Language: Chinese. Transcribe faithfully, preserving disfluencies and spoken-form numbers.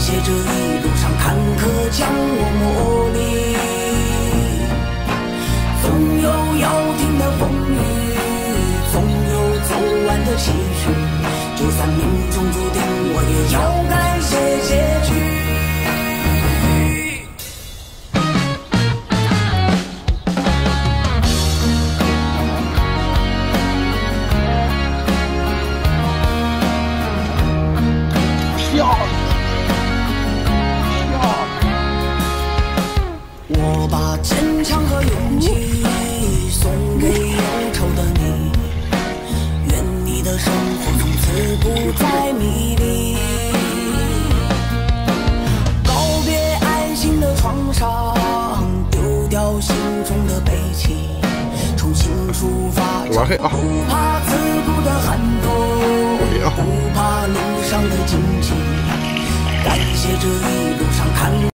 谢这一路上坎坷将我磨砺。总有要停的风雨，总有走完的期许。就算命中注定，我也要感谢结局。 我把坚强和勇气送给忧愁的你，愿你的生活从此不再迷离。告别爱情的创伤，丢掉心中的悲戚，重新出发，不怕刺骨的寒冬，不怕路上的荆棘。